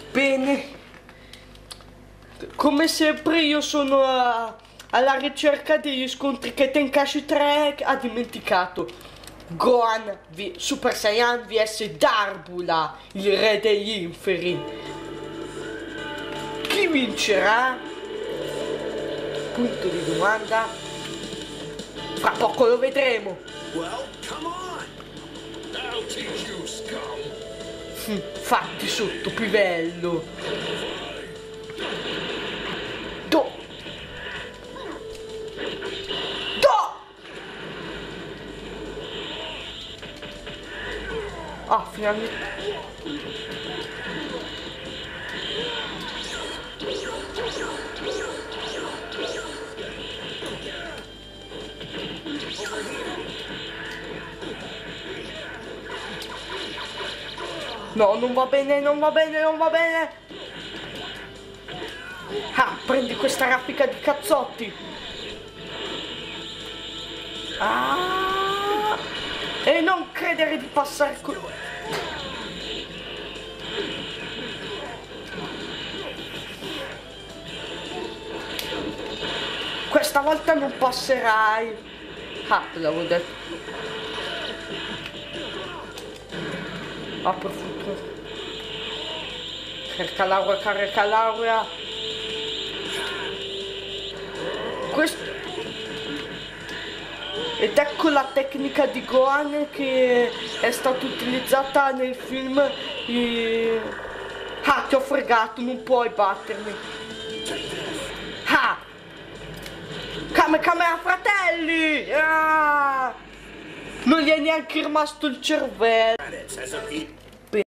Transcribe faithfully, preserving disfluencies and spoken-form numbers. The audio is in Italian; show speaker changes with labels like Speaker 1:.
Speaker 1: Bene. Come sempre io sono a, alla ricerca degli scontri che Tenkaichi tre ha dimenticato. Gohan v Super Saiyan vs Darbula, il re degli inferi. Chi vincerà? Punto di domanda. Fra poco lo vedremo.
Speaker 2: Well, come on. I'll teach you, scum.
Speaker 1: Fatti sotto pivello. Do. Do. Ah, finalmente. No, non va bene, non va bene, non va bene. Ah, prendi questa raffica di cazzotti. Ah, e non credere di passare qui. Questa volta non passerai. Ah, te l'avevo detto. Ah, per fortuna. Carica laurea, carica laurea. Questo. Ed ecco la tecnica di Gohan che è stata utilizzata nel film. E... Ah, ti ho fregato, non puoi battermi. Ah! Kame Kamea fratelli! Ah! Non gli è neanche rimasto il cervello.